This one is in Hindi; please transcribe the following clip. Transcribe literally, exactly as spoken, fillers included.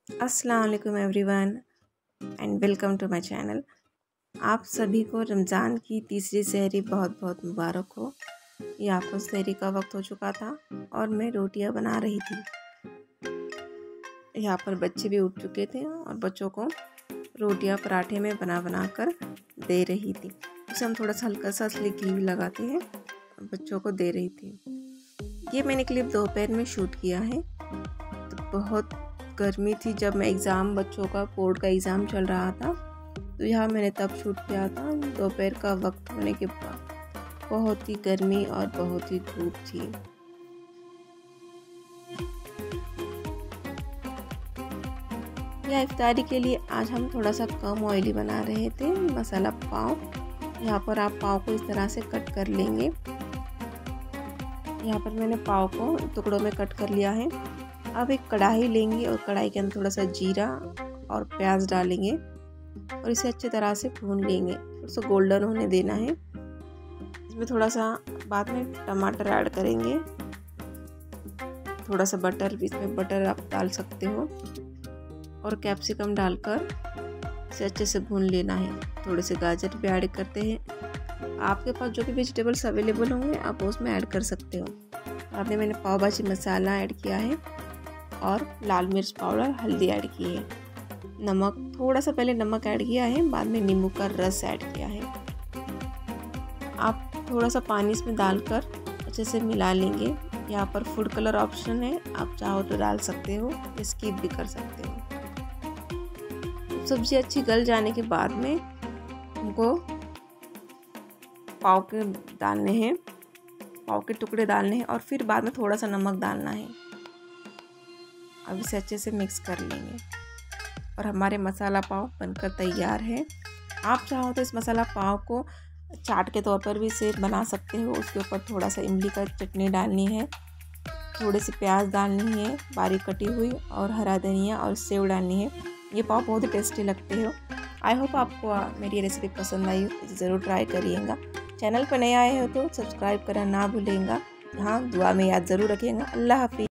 अस्सलाम वालेकुम everyone and welcome to my channel. आप सभी को रमज़ान की तीसरी सहरी बहुत बहुत मुबारक हो। यहाँ पर सहरी का वक्त हो चुका था और मैं रोटियां बना रही थी। यहाँ पर बच्चे भी उठ चुके थे और बच्चों को रोटियां पराठे में बना बना कर दे रही थी। उसे हम थोड़ा सा हल्का सा असली घी लगाते हैं, बच्चों को दे रही थी। ये मैंने क्लिप दोपहर में शूट किया है। तो बहुत गर्मी थी जब मैं एग्ज़ाम बच्चों का बोर्ड का एग्ज़ाम चल रहा था, तो यहाँ मैंने तब शूट किया था। दोपहर का वक्त होने के बाद बहुत ही गर्मी और बहुत ही धूप थी। यह इफ्तारी के लिए आज हम थोड़ा सा कम ऑयली बना रहे थे। मसाला पाव, यहाँ पर आप पाव को इस तरह से कट कर लेंगे। यहाँ पर मैंने पाव को टुकड़ों में कट कर लिया है। अब एक कढ़ाई लेंगे और कढ़ाई के अंदर थोड़ा सा जीरा और प्याज डालेंगे और इसे अच्छी तरह से भून लेंगे। थोड़ा सा गोल्डन होने देना है। इसमें थोड़ा सा बाद में टमाटर ऐड करेंगे, थोड़ा सा बटर भी, इसमें बटर आप डाल सकते हो, और कैप्सिकम डालकर इसे अच्छे से भून लेना है। थोड़े से गाजर भी ऐड करते हैं। आपके पास जो भी वेजिटेबल्स अवेलेबल होंगे आप उसमें ऐड कर सकते हो। आपने मैंने पाव भाजी मसाला ऐड किया है और लाल मिर्च पाउडर, हल्दी ऐड की है, नमक थोड़ा सा पहले नमक ऐड किया है, बाद में नींबू का रस ऐड किया है। आप थोड़ा सा पानी इसमें डालकर अच्छे से मिला लेंगे। यहाँ पर फूड कलर ऑप्शन है, आप चाहो तो डाल सकते हो, स्किप भी कर सकते हो। सब्जी अच्छी गल जाने के बाद में हमको पाव के डालने हैं, पाव के टुकड़े डालने हैं और फिर बाद में थोड़ा सा नमक डालना है। अब इसे अच्छे से मिक्स कर लेंगे और हमारे मसाला पाव बनकर तैयार है। आप चाहो तो इस मसाला पाव को चाट के तौर पर भी इसे बना सकते हो। उसके ऊपर थोड़ा सा इमली का चटनी डालनी है, थोड़ी सी प्याज डालनी है बारीक कटी हुई, और हरा धनिया और सेव डालनी है। ये पाव बहुत ही टेस्टी लगते हो। आई होप आपको मेरी रेसिपी पसंद आई हो, इसे ज़रूर ट्राई करिएगा। चैनल पर नए आए हो तो सब्सक्राइब करना ना भूलेंगे। हाँ, दुआ में याद ज़रूर रखिएगा। अल्लाह हाफिज़।